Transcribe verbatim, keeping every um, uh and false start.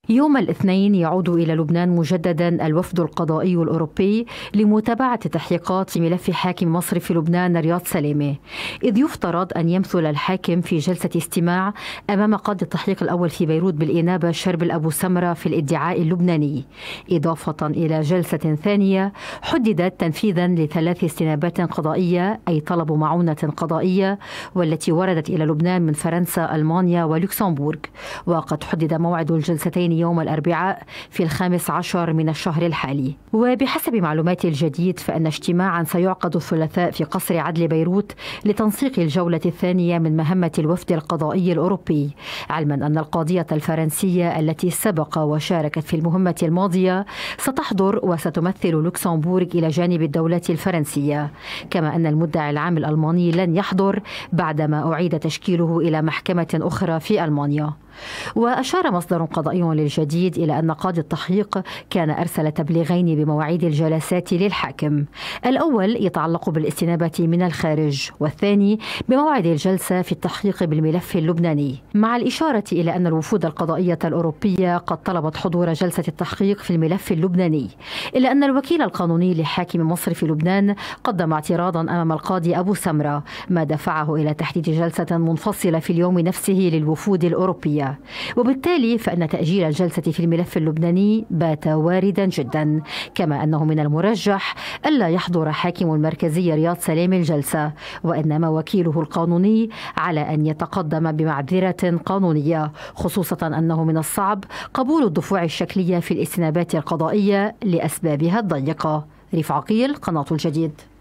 يوم الاثنين يعود إلى لبنان مجددا الوفد القضائي الأوروبي لمتابعة تحقيقات في ملف حاكم مصر في لبنان رياض سلامة، إذ يفترض أن يمثل الحاكم في جلسة استماع أمام قاضي التحقيق الأول في بيروت بالإنابة شربل أبو سمرة في الادعاء اللبناني، إضافة إلى جلسة ثانية حددت تنفيذا لثلاث استنابات قضائية أي طلب معونة قضائية والتي وردت إلى لبنان من فرنسا ألمانيا ولوكسمبورغ. وقد حدد موعد الجلستين يوم الأربعاء في الخامس عشر من الشهر الحالي. وبحسب معلومات الجديد فإن اجتماعا سيعقد الثلاثاء في قصر عدل بيروت لتنسيق الجولة الثانية من مهمة الوفد القضائي الأوروبي، علما أن القاضية الفرنسية التي سبق وشاركت في المهمة الماضية ستحضر وستمثل لوكسمبورغ إلى جانب الدولة الفرنسية، كما أن المدعي العام الألماني لن يحضر بعدما أعيد تشكيله إلى محكمة أخرى في ألمانيا. وأشار مصدر قضائي للجديد إلى أن قاضي التحقيق كان أرسل تبليغين بمواعيد الجلسات للحاكم، الأول يتعلق بالاستنابة من الخارج، والثاني بموعد الجلسة في التحقيق بالملف اللبناني، مع الإشارة إلى أن الوفود القضائية الأوروبية قد طلبت حضور جلسة التحقيق في الملف اللبناني، إلا أن الوكيل القانوني لحاكم مصر في لبنان قدم اعتراضا أمام القاضي أبو سمرة، ما دفعه إلى تحديد جلسة منفصلة في اليوم نفسه للوفود الأوروبية، وبالتالي فإن تأجيل الجلسة في الملف اللبناني بات واردا جدا، كما أنه من المرجح ألا يحضر حاكم المركزية رياض سلامة الجلسة، وإنما وكيله القانوني على أن يتقدم بمعذرة قانونية، خصوصا أنه من الصعب قبول الدفوع الشكلية في الاستنابات القضائية لأسبابها الضيقة. ريف عقيل، قناة الجديد.